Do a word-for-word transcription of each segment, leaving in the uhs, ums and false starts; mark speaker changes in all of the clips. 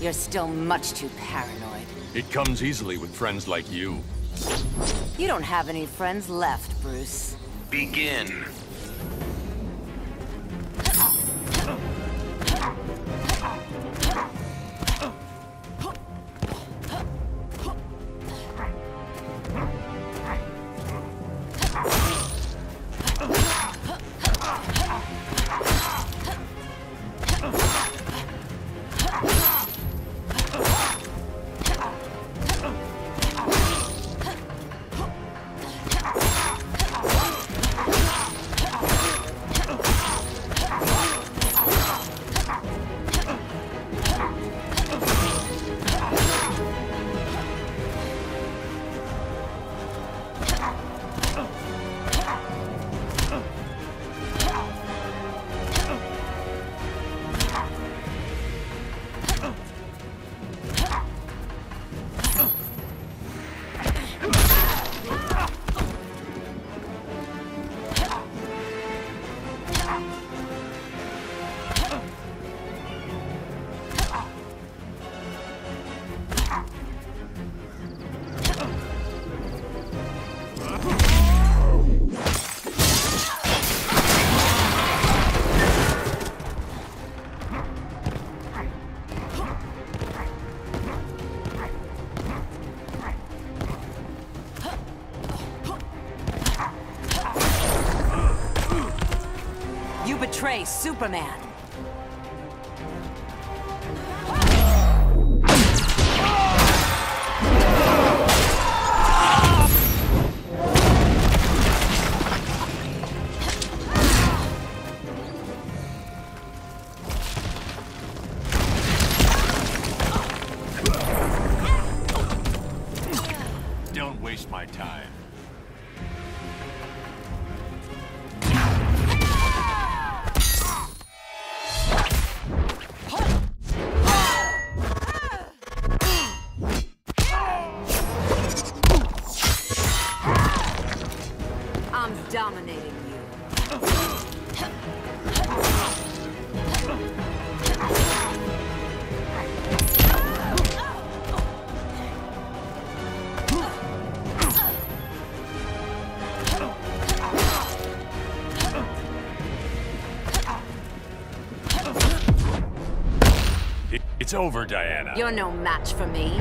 Speaker 1: You're still much too paranoid.
Speaker 2: It comes easily with friends like you.
Speaker 1: You don't have any friends left, Bruce.
Speaker 3: Begin.
Speaker 1: You betray Superman.
Speaker 2: Don't waste my time.
Speaker 1: I'm dominating you.
Speaker 2: It's over, Diana.
Speaker 1: You're no match for me.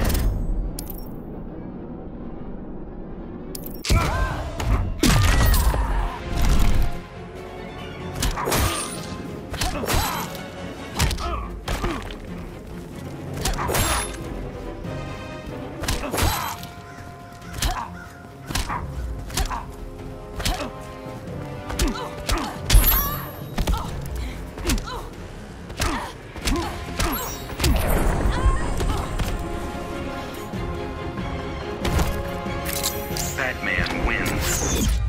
Speaker 3: Batman wins.